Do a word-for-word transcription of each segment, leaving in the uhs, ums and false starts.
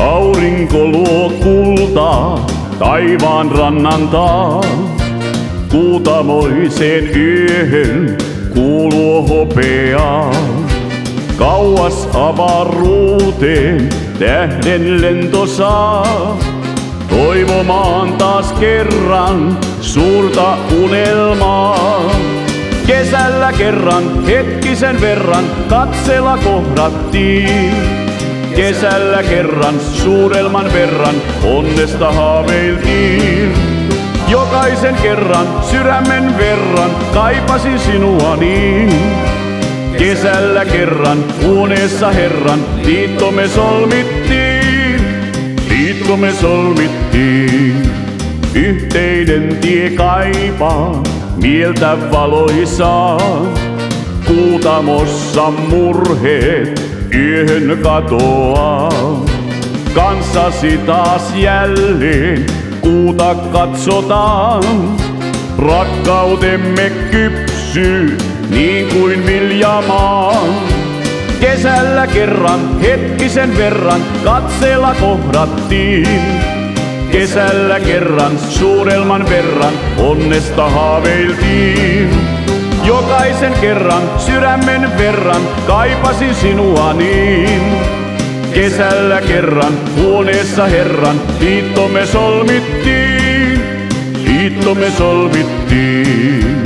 Aurinko luo kultaa taivaan rannan taa. Kuutamoiseen yöhön kuuluu hopeaa. Kauas avaruuteen tähden lento saa. Toivomaan taas kerran suurta unelmaa. Kesällä kerran hetkisen verran katsella kohdattiin. Kesällä kerran suurelman verran onnesta haaveiltiin. Jokaisen kerran sydämen verran kaipasin sinua niin. Kesällä kerran huoneessa herran liittomme solmittiin. Liittomme solmittiin. Yhteinen tie kaipaa mieltä valoisaa. Kuutamossa murheet yöhön katoaa. Kanssasi taas jälleen kuuta katsotaan. Rakkautemme kypsyy niin kuin viljamaa. Kesällä kerran hetkisen verran katseella kohdattiin. Kesällä kerran suurelman verran onnesta haaveiltiin. Jokaisen kerran sydämen verran kaipasin sinua niin. Kesällä kerran huoneessa herran liittomme solmittiin. Liittomme solmittiin.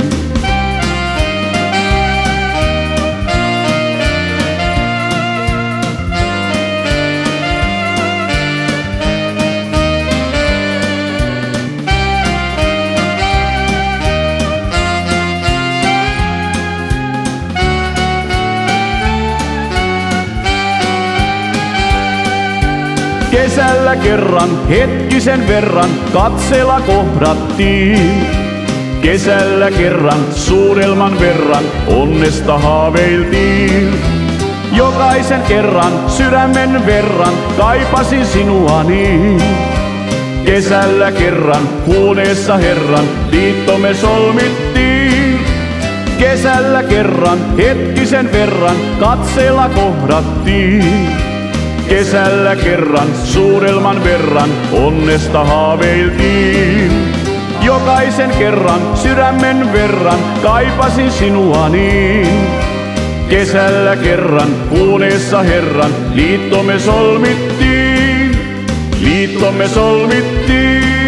Kesällä kerran hetkisen verran katsella kohdattiin. Kesällä kerran suurelman verran onnesta haaveiltiin. Jokaisen kerran sydämen verran kaipasin sinua niin. Kesällä kerran huoneessa herran liittomme solmittiin. Kesällä kerran hetkisen verran katsella kohdattiin. Kesällä kerran suurelman verran onnesta haaveiltiin. Jokaisen kerran sydämen verran kaipasin sinua niin. Kesällä kerran huoneessa herran liittomme solmittiin. Liittomme solmittiin.